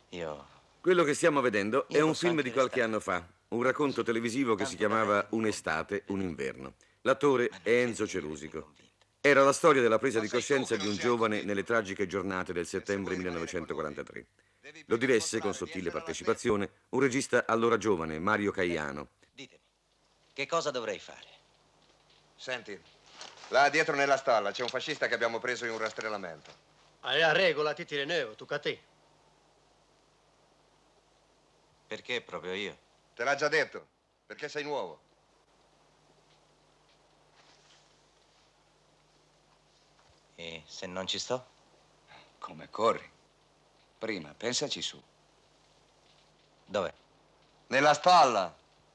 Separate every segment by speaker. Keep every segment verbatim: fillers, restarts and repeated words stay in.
Speaker 1: Io...
Speaker 2: Quello che stiamo vedendo
Speaker 1: Io
Speaker 2: è un
Speaker 1: posso
Speaker 2: film
Speaker 1: anche
Speaker 2: di qualche
Speaker 1: restare.
Speaker 2: anno fa, un racconto televisivo che si
Speaker 1: Tanto vale
Speaker 2: chiamava
Speaker 1: che mi
Speaker 2: Un'estate,
Speaker 1: convinca.
Speaker 2: un inverno. L'attore
Speaker 1: Ma
Speaker 2: è
Speaker 1: non c'è
Speaker 2: Enzo
Speaker 1: niente che mi
Speaker 2: Cerusico.
Speaker 1: convinca.
Speaker 2: Era la storia della presa
Speaker 3: Ma
Speaker 2: di
Speaker 3: sei tu
Speaker 2: coscienza
Speaker 3: che
Speaker 2: di
Speaker 3: non
Speaker 2: un
Speaker 3: sei
Speaker 2: giovane
Speaker 3: convinto.
Speaker 2: nelle tragiche giornate del
Speaker 3: Se
Speaker 2: settembre
Speaker 3: vuoi rimanere con noi,
Speaker 2: millenovecentoquarantatré.
Speaker 3: devi
Speaker 2: Lo
Speaker 3: prima
Speaker 2: diresse con
Speaker 3: dimostrare di
Speaker 2: sottile
Speaker 3: essere all'altezza.
Speaker 2: partecipazione un regista allora giovane, Mario Caiano.
Speaker 1: Ditemi, che cosa dovrei fare?
Speaker 3: Senti, là dietro nella stalla c'è un fascista che abbiamo preso in un rastrellamento.
Speaker 4: Allora, regola, ti tirenevo, tocca a te.
Speaker 1: Perché proprio io?
Speaker 3: Te l'ha già detto, perché sei nuovo.
Speaker 1: E se non ci sto?
Speaker 5: Come corri? Prima, pensaci su.
Speaker 1: Dov'è?
Speaker 3: Nella stalla.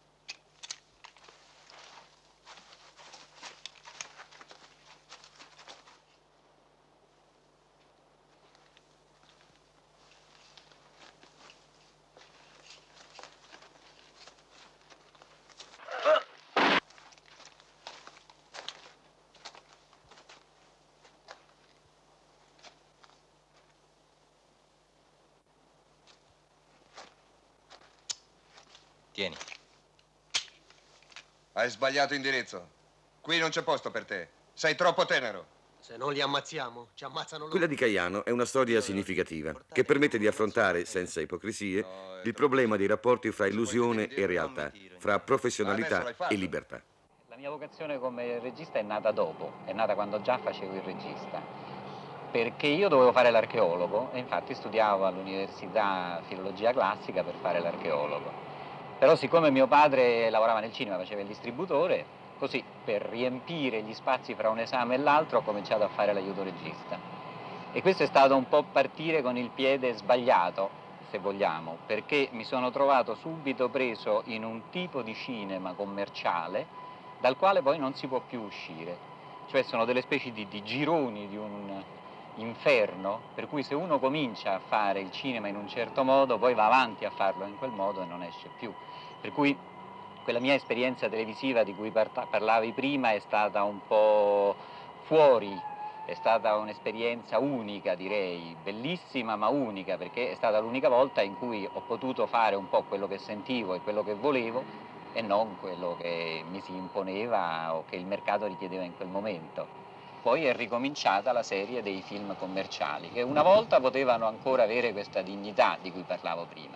Speaker 1: Tieni.
Speaker 3: Hai sbagliato indirizzo. Qui non c'è posto per te. Sei troppo tenero.
Speaker 4: Se non li ammazziamo, ci ammazzano loro.
Speaker 2: Quella di Caiano è una storia significativa che permette di affrontare, senza ipocrisie, il problema dei rapporti fra illusione e realtà, fra professionalità e libertà.
Speaker 6: La mia vocazione come regista è nata dopo, è nata quando già facevo il regista, perché io dovevo fare l'archeologo e infatti studiavo all'università filologia classica per fare l'archeologo. Però siccome mio padre lavorava nel cinema, faceva il distributore, così per riempire gli spazi fra un esame e l'altro ho cominciato a fare l'aiuto regista. E questo è stato un po' partire con il piede sbagliato, se vogliamo, perché mi sono trovato subito preso in un tipo di cinema commerciale dal quale poi non si può più uscire. Cioè sono delle specie di, di gironi di un inferno, per cui se uno comincia a fare il cinema in un certo modo, poi va avanti a farlo in quel modo e non esce più. Per cui quella mia esperienza televisiva di cui parlavi prima è stata un po' fuori, è stata un'esperienza unica, direi, bellissima ma unica, perché è stata l'unica volta in cui ho potuto fare un po' quello che sentivo e quello che volevo e non quello che mi si imponeva o che il mercato richiedeva in quel momento. Poi è ricominciata la serie dei film commerciali, che una volta potevano ancora avere questa dignità di cui parlavo prima.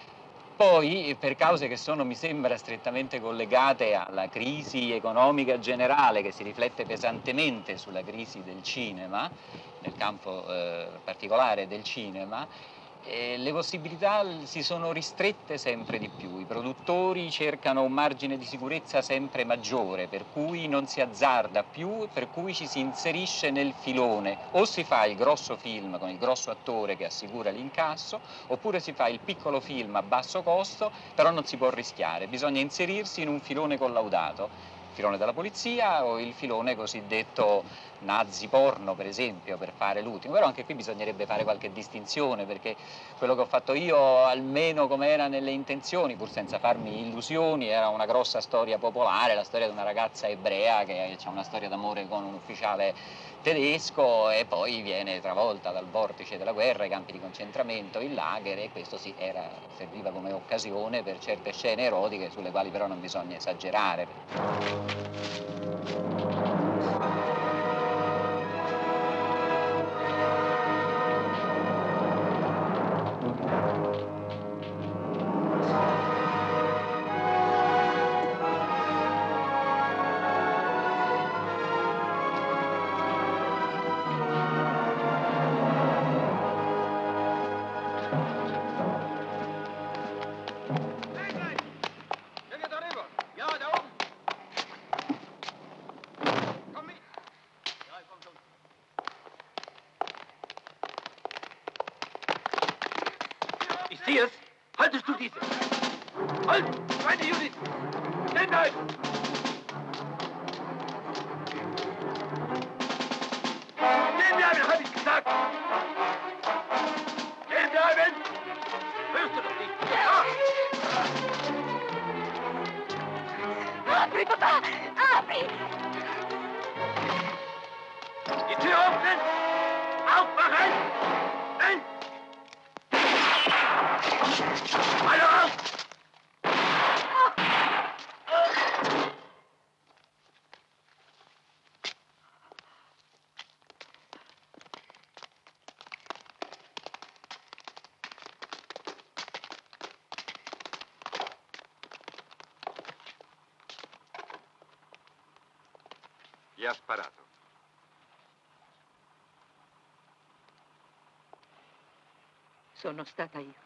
Speaker 6: Poi, per cause che sono, mi sembra, strettamente collegate alla crisi economica generale, che si riflette pesantemente sulla crisi del cinema, nel campo eh, particolare del cinema, eh, le possibilità si sono ristrette sempre di più. I produttori cercano un margine di sicurezza sempre maggiore, per cui non si azzarda più, per cui ci si inserisce nel filone. O si fa il grosso film con il grosso attore che assicura l'incasso, oppure si fa il piccolo film a basso costo, però non si può rischiare, bisogna inserirsi in un filone collaudato. Il filone della polizia o il filone cosiddetto nazi porno, per esempio, per fare l'ultimo. Però anche qui bisognerebbe fare qualche distinzione, perché quello che ho fatto io, almeno come era nelle intenzioni, pur senza farmi illusioni, era una grossa storia popolare, la storia di una ragazza ebrea che ha una storia d'amore con un ufficiale tedesco e poi viene travolta dal vortice della guerra, i campi di concentramento, il lager, e questo sì, era, serviva come occasione per certe scene erotiche sulle quali però non bisogna esagerare.
Speaker 7: Ich sehe es. Haltest du diese? Halt! Meine Unit! Stand ein! Stehen bleiben, habe ich gesagt! Stehen bleiben! Hörst du doch nicht? Ja!
Speaker 8: Apri, papà! Apri!
Speaker 7: Die Tür öffnen! Aufmachen! Nein!
Speaker 3: Gli ha sparato.
Speaker 8: Sono stata io.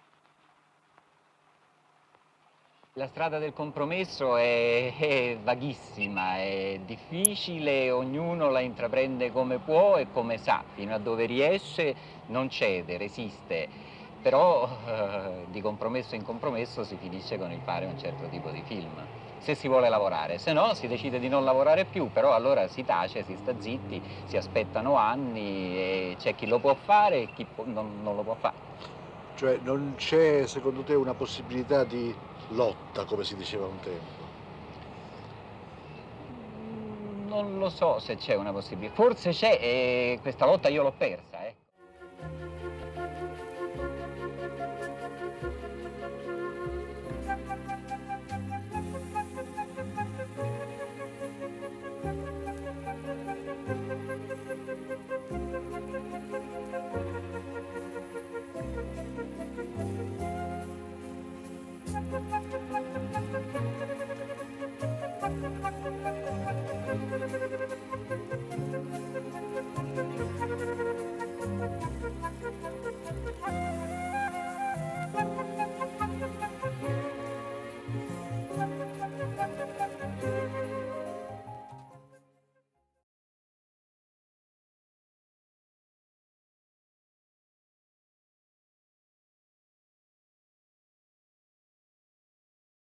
Speaker 6: La strada del compromesso è, è vaghissima, è difficile, ognuno la intraprende come può e come sa, fino a dove riesce, non cede, resiste, però eh, di compromesso in compromesso si finisce con il fare un certo tipo di film, se si vuole lavorare, se no si decide di non lavorare più, però allora si tace, si sta zitti, si aspettano anni e c'è chi lo può fare e chi può- non, non lo può fare.
Speaker 9: Cioè non c'è secondo te una possibilità di lotta, come si diceva un tempo?
Speaker 6: Non lo so se c'è una possibilità, forse c'è e questa lotta io l'ho persa.